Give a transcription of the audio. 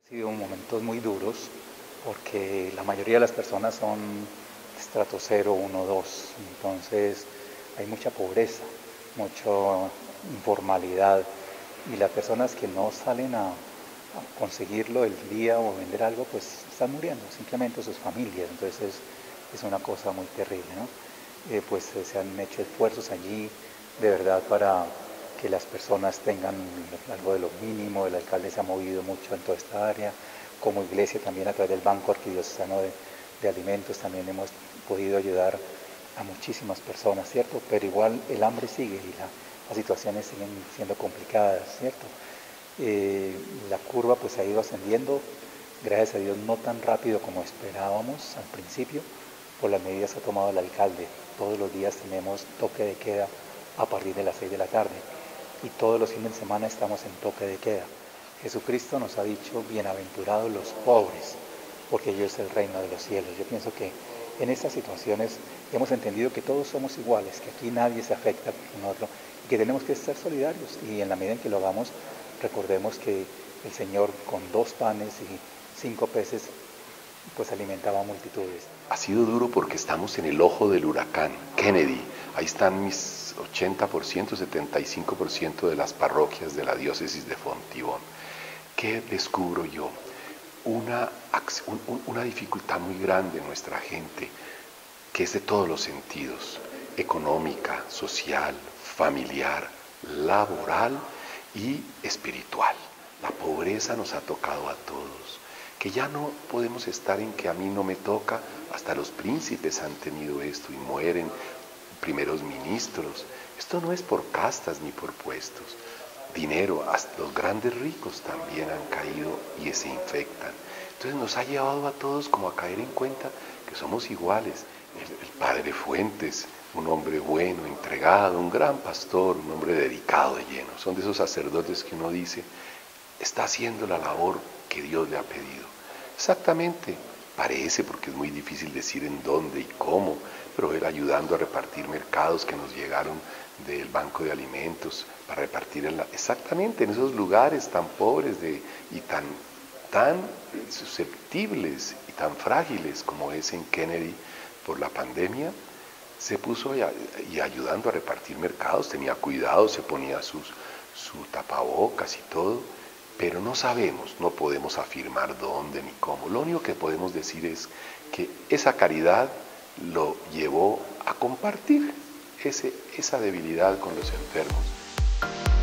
Han sido momentos muy duros porque la mayoría de las personas son estrato 0, 1, 2, entonces hay mucha pobreza, mucha informalidad y las personas que no salen a conseguirlo el día o vender algo pues están muriendo, simplemente sus familias, entonces es una cosa muy terrible, ¿no? Se han hecho esfuerzos allí de verdad para que las personas tengan algo de lo mínimo. El alcalde se ha movido mucho en toda esta área, como iglesia también a través del Banco Arquidiocesano de Alimentos también hemos podido ayudar a muchísimas personas, ¿cierto? Pero igual el hambre sigue y las situaciones siguen siendo complicadas, ¿cierto? La curva pues ha ido ascendiendo, gracias a Dios no tan rápido como esperábamos al principio, por las medidas que ha tomado el alcalde. Todos los días tenemos toque de queda a partir de las 6 de la tarde y todos los fines de semana estamos en toque de queda. Jesucristo nos ha dicho, bienaventurados los pobres, porque ellos es el reino de los cielos. Yo pienso que en estas situaciones hemos entendido que todos somos iguales, que aquí nadie se afecta por otro y que tenemos que ser solidarios, y en la medida en que lo hagamos, recordemos que el Señor con 2 panes y 5 peces pues alimentaba a multitudes. Ha sido duro porque estamos en el ojo del huracán. Kennedy, ahí están mis 80%, 75% de las parroquias de la diócesis de Fontibón. ¿Qué descubro yo? Una dificultad muy grande en nuestra gente, que es de todos los sentidos: económica, social, familiar, laboral y espiritual. La pobreza nos ha tocado a todos, que ya no podemos estar en que a mí no me toca. Hasta los príncipes han tenido esto y mueren, primeros ministros. Esto no es por castas ni por puestos. Dinero, hasta los grandes ricos también han caído y se infectan. Entonces nos ha llevado a todos como a caer en cuenta que somos iguales. El padre Fuentes, un hombre bueno, entregado, un gran pastor, un hombre dedicado de lleno. Son de esos sacerdotes que uno dice, está haciendo la labor que Dios le ha pedido. Exactamente, parece, porque es muy difícil decir en dónde y cómo, pero él ayudando a repartir mercados que nos llegaron del Banco de Alimentos para repartir exactamente en esos lugares tan pobres y tan susceptibles y tan frágiles como es en Kennedy por la pandemia. Se puso y ayudando a repartir mercados, tenía cuidado, se ponía su tapabocas y todo, pero no sabemos, no podemos afirmar dónde ni cómo. Lo único que podemos decir es que esa caridad lo llevó a compartir esa debilidad con los enfermos.